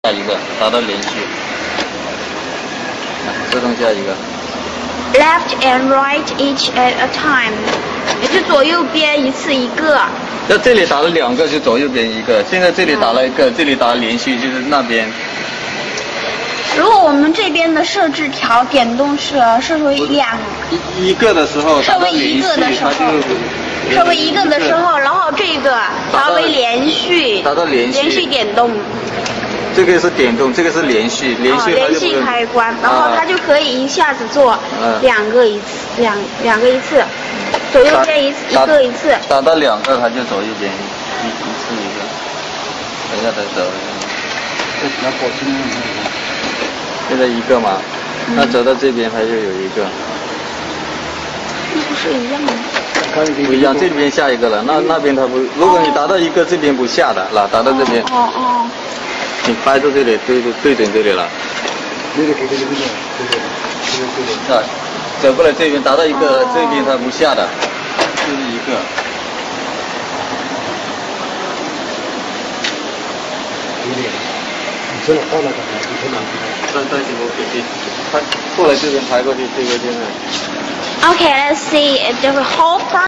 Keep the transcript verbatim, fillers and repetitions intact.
下一个，达到连续。自动下一个。 Left and right each at a time， 也是左右边一次一个。 那这里打了两个，就左右边一个。现在这里打了一个，嗯、这里打了连续，就是那边。 如果我们这边的设置条点动是设为两一一个的时候， 设为一个的时候，设为一个的时候，然后这个调为连续， 达到连续， 连续点动。 这个是点动，这个是连续，连续、 哦、连续开关，然后它就可以一下子做两个一次，两两个一次，左右边一次一个一次。 打到两个，它就左右边一一次一个。等一下，再走。现在一个嘛，那走到这边它就有一个。 那不是一样吗？ 不一样，这边下一个了，那那边它不，如果你达到一个，这边不下的，那达到这边。 哦哦。 你掰到这里，对对对准这里了。 那个给这个这个这个这个这个。 啊，走过来这边达到一个，哦、这边它不下的，这是一个。 有点，你真的到那个，你真的。 再再几步给地，它过来这边排过去，这个就是。 Okay, let's see if the whole process.